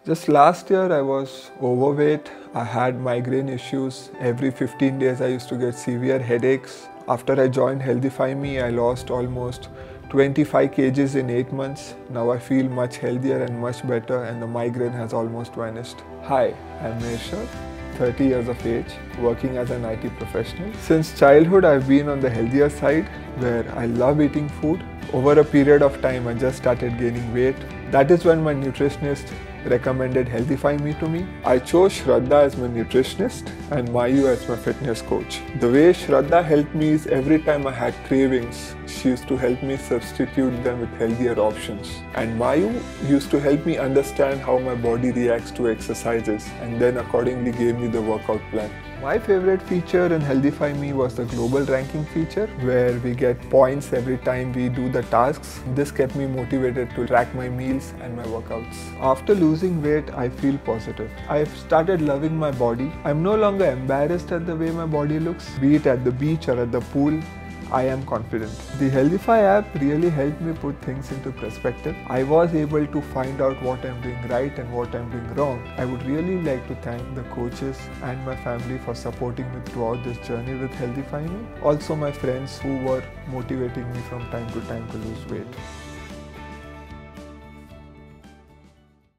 Just last year I was overweight. I had migraine issues. Every 15 days I used to get severe headaches. After I joined Healthify Me, I lost almost 25 kgs in 8 months. Now I feel much healthier and much better, and the migraine has almost vanished. Hi, I'm Meshar, 30 years of age, working as an IT professional. Since childhood I've been on the healthier side, where I love eating food. Over a period of time I just started gaining weight. That is when my nutritionist recommended Healthify Me to me. I chose Shraddha as my nutritionist and Mayu as my fitness coach. The way Shraddha helped me is every time I had cravings, she used to help me substitute them with healthier options. And Mayu used to help me understand how my body reacts to exercises and then accordingly gave me the workout plan. My favorite feature in Healthify Me was the global ranking feature, where we get points every time we do the tasks. This kept me motivated to track my meals and my workouts. After losing weight, I feel positive. I've started loving my body. I'm no longer embarrassed at the way my body looks, be it at the beach or at the pool. I am confident. The Healthify app really helped me put things into perspective. I was able to find out what I'm doing right and what I'm doing wrong. I would really like to thank the coaches and my family for supporting me throughout this journey with Healthify Me. Also my friends who were motivating me from time to time to lose weight.